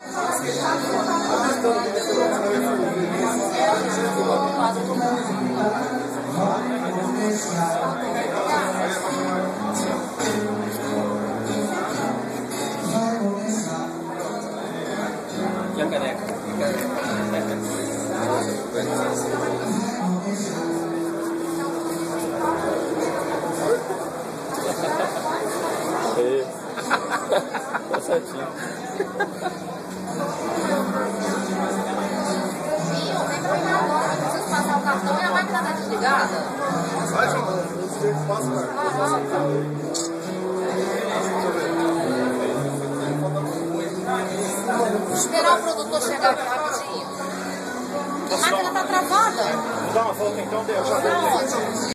E a caneca? Tá certinho. Preciso passar o cartão e a máquina tá desligada. Vai, João. Esperar o produtor chegar aqui rapidinho. A máquina tá travada. Dá uma volta então, Deus. Tá ótimo.